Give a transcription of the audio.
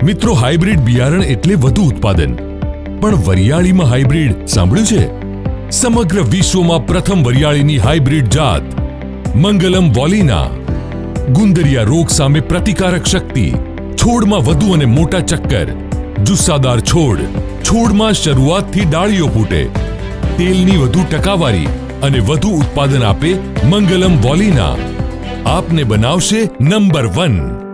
મિત્રો, હાઇબ્રિડ બિયારણ એટલે વધુ ઉત્પાદન, પણ વરિયાળીમાં હાઇબ્રિડ સાંભળ્યું છે? સમગ્ર વિશ્વમાં પ્રથમ વરિયાળીની હાઇબ્રિડ જાત મંગલમ વોલિના. ગુંદરિયા રોગ સામે પ્રતિકારક શક્તિ, છોડમાં વધુ અને મોટા ચક્કર, જુસ્સાદાર છોડ, છોડમાં શરૂઆતથી ડાળીઓ ફૂટે, તેલની વધુ ટકાવારી અને વધુ ઉત્પાદન આપે મંગલમ વોલિના આપને બનાવશે નંબર 1.